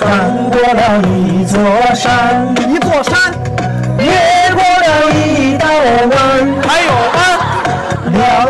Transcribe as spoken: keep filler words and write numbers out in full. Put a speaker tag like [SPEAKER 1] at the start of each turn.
[SPEAKER 1] 翻过了一座山，
[SPEAKER 2] 一座山，
[SPEAKER 1] 越过了一道弯，
[SPEAKER 2] 还有弯，
[SPEAKER 1] 了